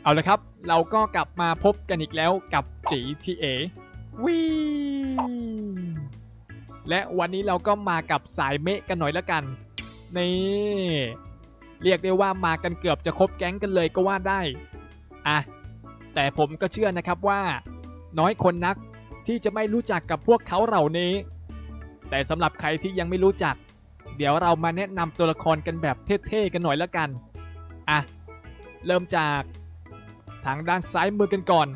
เอาละครับเราก็กลับมาพบกันอีกแล้วกับ GTA วีและวันนี้เราก็มากับสายเมะกันหน่อยละกันนี่เรียกได้ว่ามากันเกือบจะครบแก๊งกันเลยก็ว่าได้อะแต่ผมก็เชื่อนะครับว่าน้อยคนนักที่จะไม่รู้จักกับพวกเขาเหล่านี้แต่สำหรับใครที่ยังไม่รู้จักเดี๋ยวเรามาแนะนำตัวละครกันแบบเท่ๆกันหน่อยละกันอ่ะเริ่มจากทางด้านซ้ายมือกันก่อน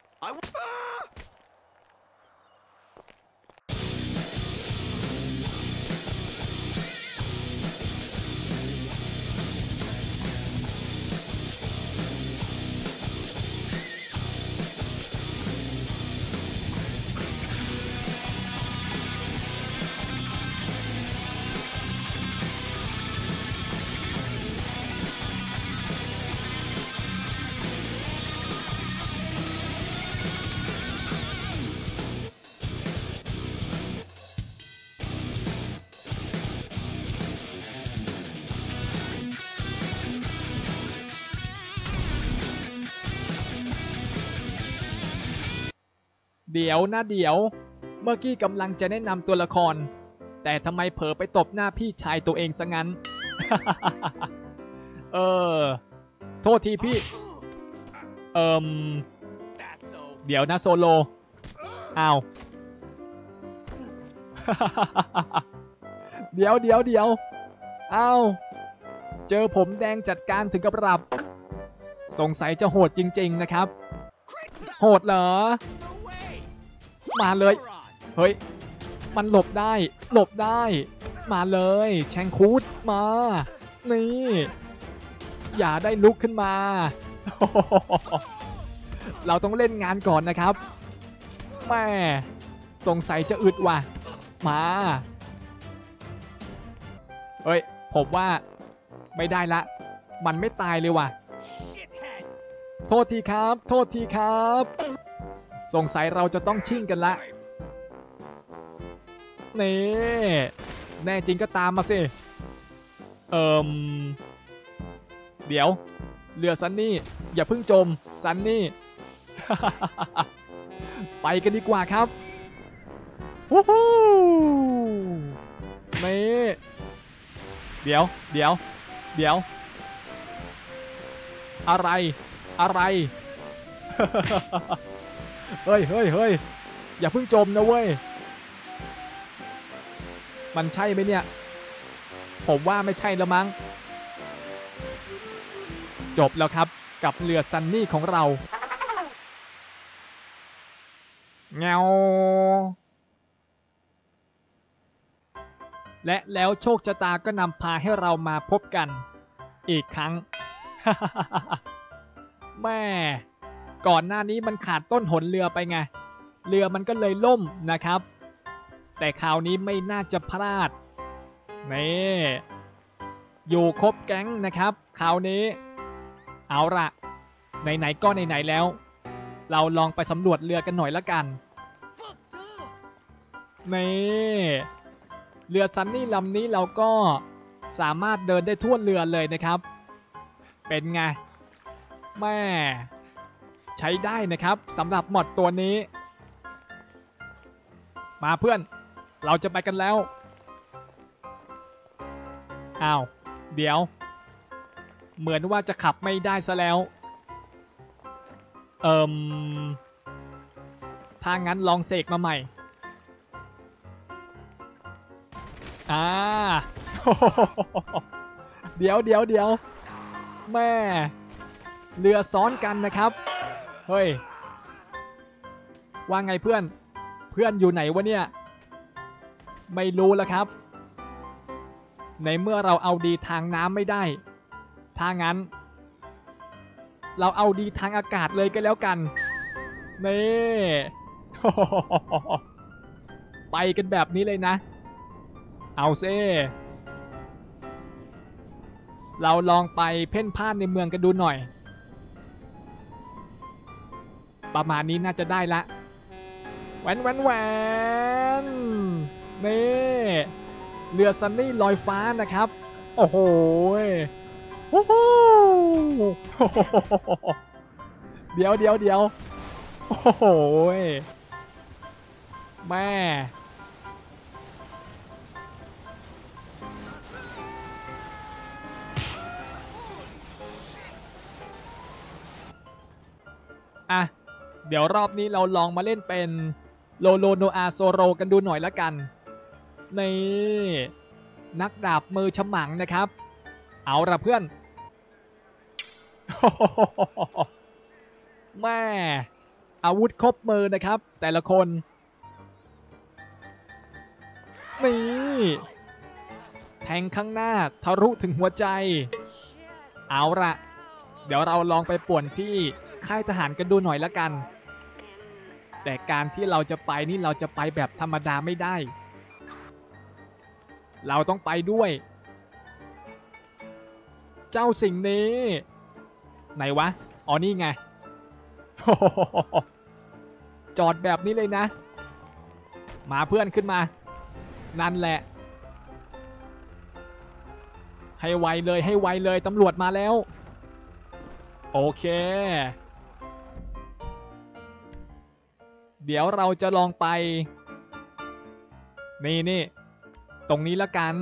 เดี๋ยวเมื่อกี้กำลังจะแนะนำตัวละครแต่ทำไมเผลอไปตบหน้าพี่ชายตัวเองซะงั้น เออโทษทีพี่เดี๋ยวนะโซโลอ้าว เดี๋ยวอ้าวเจอผมแดงจัดการถึงกับหลับสงสัยจะโหดจริงๆนะครับโหดเหรอมาเลยเฮ้ยมันหลบได้มาเลยแชงคูดมานี่อย่าได้ลุกขึ้นมา เราต้องเล่นงานก่อนนะครับแม่สงสัยจะอึดว่ะมาเฮ้ยผมว่าไม่ได้ละมันไม่ตายเลยว่ะโทษทีครับสงสัยเราจะต้องชิ่งกันละนี่แน่จริงก็ตามมาสิเดี๋ยวเรือซันนี่อย่าเพิ่งจมซันนี่ ไปกันดีกว่าครับวู้ฮู้นี่เดี๋ยวอะไร เฮ้ยอย่าเพิ่งจมนะเว้ยมันใช่ไหมเนี่ยผมว่าไม่ใช่แล้วมั้งจบแล้วครับกับเรือซันนี่ของเราเงาและแล้วโชคชะตาก็นำพาให้เรามาพบกันอีกครั้ง แม่ก่อนหน้านี้มันขาดต้นหนเรือไปไงเรือมันก็เลยล่มนะครับแต่คราวนี้ไม่น่าจะพลาดนี่อยู่ครบแก๊งนะครับคราวนี้เอาละไหนๆก็ไหนๆแล้วเราลองไปสำรวจเรือกันหน่อยละกันนี่เรือซันนี่ลำนี้เราก็สามารถเดินได้ทั่วเรือเลยนะครับเป็นไงแม่ใช้ได้นะครับสำหรับมอดตัวนี้มาเพื่อนเราจะไปกันแล้วอ้าวเดี๋ยวเหมือนว่าจะขับไม่ได้ซะแล้วถ้างั้นลองเสกมาใหม่เดี๋ยวแม่เรือซ้อนกันนะครับเฮ้ยว่าไงเพื่อนอยู่ไหนวะเนี่ยไม่รู้แล้วครับในเมื่อเราเอาดีทางน้ำไม่ได้ถ้างั้นเราเอาดีทางอากาศเลยก็แล้วกันนี่ ไปกันแบบนี้เลยนะเอาเซ่เราลองไปเพ่นพ่านในเมืองกันดูหน่อยประมาณนี้น่าจะได้ละแหวนนี่เรือซันนี่ลอยฟ้านะครับโอ้โหเดี๋ยวโอ้โหแม่อ่ะเดี๋ยวรอบนี้เราลองมาเล่นเป็นโลโลโนอาโซโรกันดูหน่อยละกันนี่นักดาบมือฉมังนะครับเอาละเพื่อนแม่อาวุธครบมือนะครับแต่ละคนนี่แทงข้างหน้าทะลุถึงหัวใจเอาละเดี๋ยวเราลองไปป่วนที่ค่ายทหารกันดูหน่อยละกันแต่การที่เราจะไปนี่เราจะไปแบบธรรมดาไม่ได้เราต้องไปด้วยเจ้าสิ่งนี้ไหนวะอ๋อนี่ไงจอดแบบนี้เลยนะมาเพื่อนขึ้นมานั่นแหละให้ไวเลยตำรวจมาแล้วโอเคเดี๋ยวเราจะลองไปนี่ตรงนี้ละกัน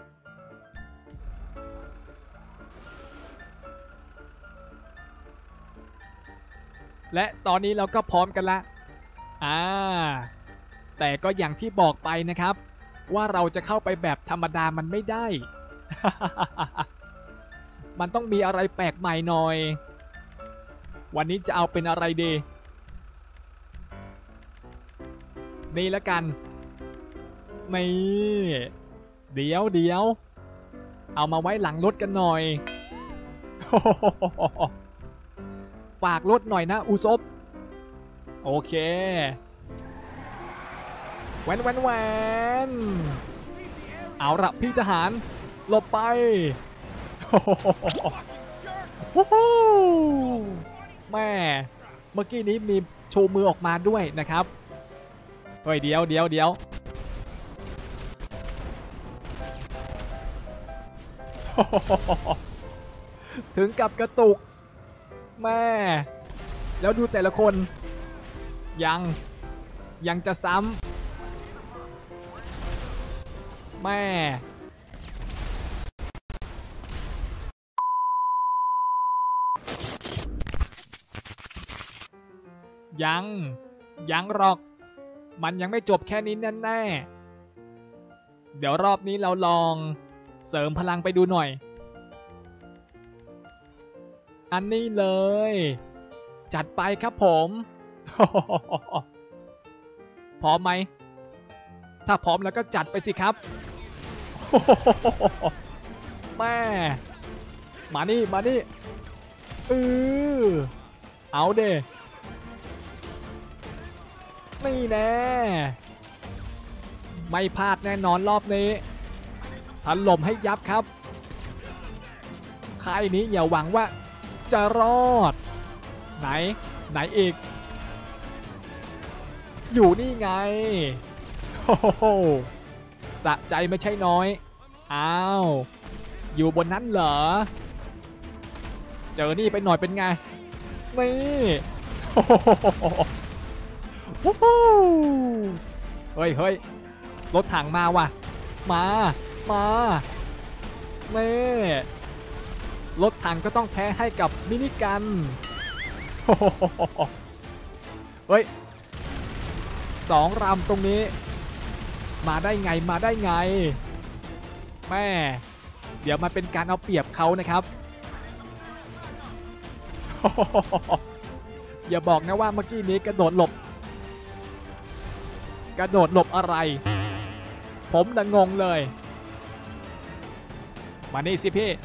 และตอนนี้เราก็พร้อมกันละแต่ก็อย่างที่บอกไปนะครับว่าเราจะเข้าไปแบบธรรมดามันไม่ได้ มันต้องมีอะไรแปลกใหม่หน่อยวันนี้จะเอาเป็นอะไรดีนี่ละกันนี่เดี๋ยวเอามาไว้หลังรถกันหน่อย ฝากรถหน่อยนะอุซบโอเคแวนเอาละพี่ทหารหลบไปแม่เมื่อกี้นี้มีโชว์มือออกมาด้วยนะครับเฮ้ยเดี๋ยวถึงกับกระตุกแม่แล้วดูแต่ละคนยังจะซ้ำแม่ยังหรอกมันยังไม่จบแค่นี้แน่เดี๋ยวรอบนี้เราลองเสริมพลังไปดูหน่อยอันนี้เลยจัดไปครับผม พร้อมไหมถ้าพร้อมแล้วก็จัดไปสิครับ แม่มานี่เอาเด้นี่แน่ไม่พลาดแน่นอนรอบนี้ถล่มให้ยับครับค่ายนี้อย่าหวังว่าจะรอดไหนอีกอยู่นี่ไงโอ้โหสะใจไม่ใช่น้อยอ้าวอยู่บนนั้นเหรอเจอนี่ไปหน่อยเป็นไงนี่เฮ้ยรถถังมาว่ะมานี่รถถังก็ต้องแพ้ให้กับมินิกันเฮ้ย2 ลำตรงนี้มาได้ไงแม่เดี๋ยวมันเป็นการเอาเปรียบเขานะครับ อย่าบอกนะว่าเมื่อกี้นี้กระโดดหลบอะไรผมน่ะงงเลยมานี่สิพี่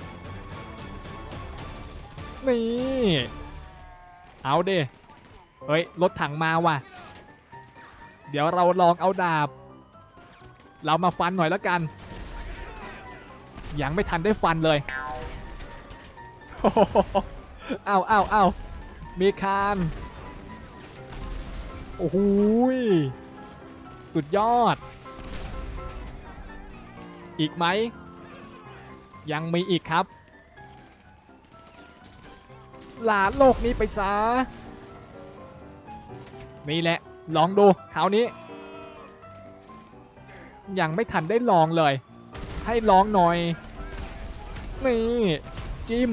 นี่เอาดิเฮ้ยรถถังมาว่ะเดี๋ยวเราลองเอาดาบเรามาฟันหน่อยแล้วกันยังไม่ทันได้ฟันเลย เอามีคานโอ้โหสุดยอดอีกไหมยังมีอีกครับลาโลกนี้ไปซะนี่แหละลองดูคราวนี้ยังไม่ทันได้ลองเลยให้ลองหน่อยนี่จิ้ม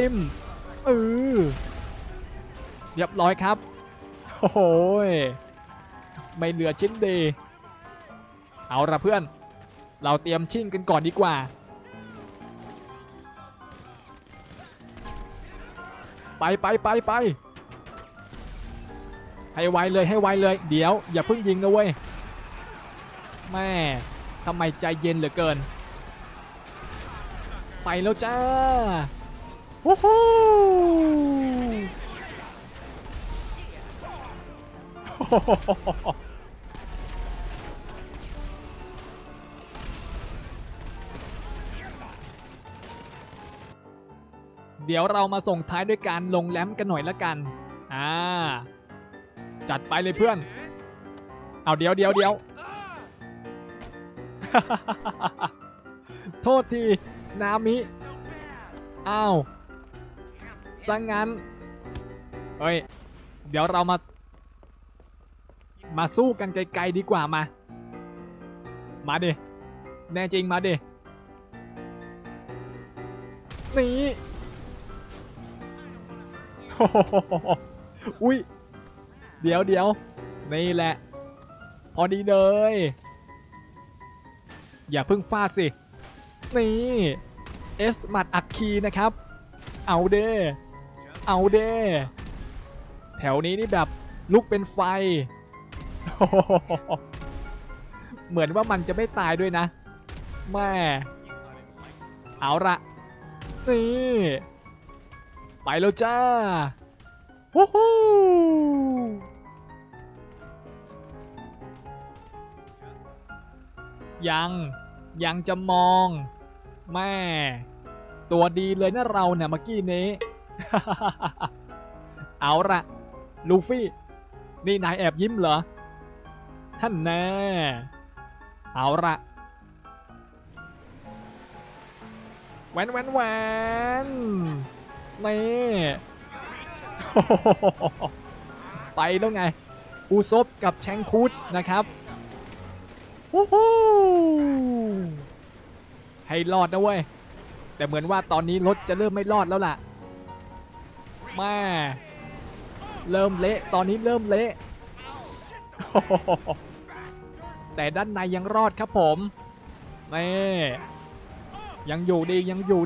เรียบร้อยครับโอ้โหไม่เหลือชิ้นดีเอาละเพื่อนเราเตรียมชิ่งกันก่อนดีกว่าไปให้ไวเลยเดี๋ยวอย่าเพิ่งยิงนะเว้ยแม่ทำไมใจเย็นเหลือเกินไปแล้วจ้าวู้ฮู้เดี๋ยวเรามาส่งท้ายด้วยการลงแรมกันหน่อยละกันจัดไปเลยเพื่อนเอาเดี๋ยวโทษทีนามิอ้าวซะงั้นเฮ้ยเดี๋ยวเรามาสู้กันไกลๆดีกว่ามาดิแน่จริงมาดินี่อุ้ยเดี๋ยวนี่แหละพอดีเลยอย่าเพิ่งฟาดสินี่เอสหมัดอัคคีนะครับเอาเด้แถวนี้นี่แบบลุกเป็นไฟเหมือนว่ามันจะไม่ตายด้วยนะแม่เอาละนี่ไปแล้วจ้าวู้ฮู้ยังจะมองแม่ตัวดีเลยนะเราเนี่ยเมื่อกี้นี้ เอาละลูฟี่นี่นายแอบยิ้มเหรอท่านแน่เอาละแวนนี่ ไปแล้วไงอูซบกับแชงคูดนะครับให้รอดนะเว้ยแต่เหมือนว่าตอนนี้รถจะเริ่มไม่รอดแล้วล่ะแม่เริ่มเละตอนนี้เริ่มเละ แต่ด้านในยังรอดครับผมนี่ยังอยู่ดี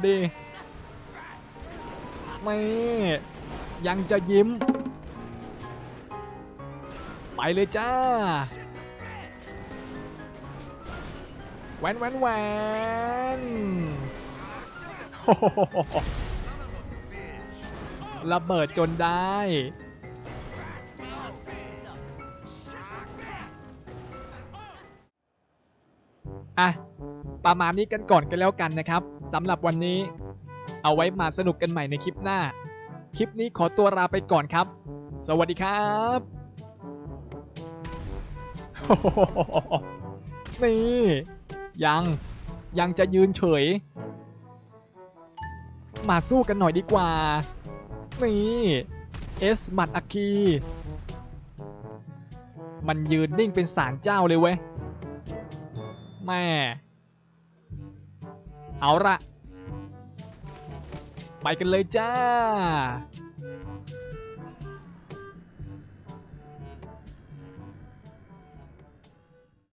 นี่ยังจะยิ้มไปเลยจ้าแวนระเบิดจนได้ประมาณนี้กันก่อนกันแล้วกันนะครับสำหรับวันนี้เอาไว้มาสนุกกันใหม่ในคลิปหน้าคลิปนี้ขอตัวลาไปก่อนครับสวัสดีครับนี่ยังจะยืนเฉยมาสู้กันหน่อยดีกว่านี่เอสหมัดอัคคีมันยืนนิ่งเป็นศาลเจ้าเลยเว้ยแม่เอาละไปกันเลยจ้า